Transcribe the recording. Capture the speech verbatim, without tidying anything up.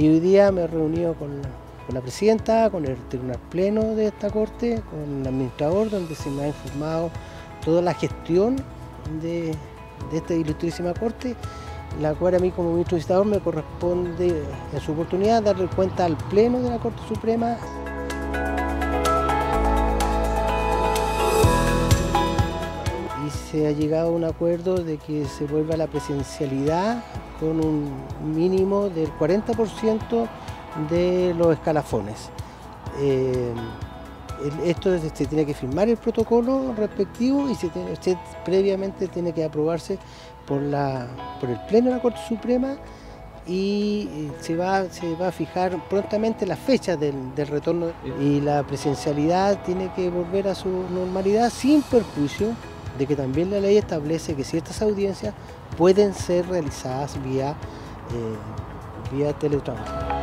Y hoy día me he reunido con la, con la presidenta, con el tribunal pleno de esta corte, con el administrador, donde se me ha informado toda la gestión de, de esta ilustrísima corte, la cual a mí como ministro visitador me corresponde en su oportunidad darle cuenta al pleno de la Corte Suprema. Y se ha llegado a un acuerdo de que se vuelva a la presencialidad con un mínimo del cuarenta por ciento de los escalafones. Eh, esto se tiene que firmar el protocolo respectivo y se tiene, se, previamente tiene que aprobarse por, la, por el Pleno de la Corte Suprema y se va, se va a fijar prontamente la fecha del, del retorno y la presencialidad tiene que volver a su normalidad sin perjuicio de que también la ley establece que ciertas audiencias pueden ser realizadas vía, eh, vía teletrabajo.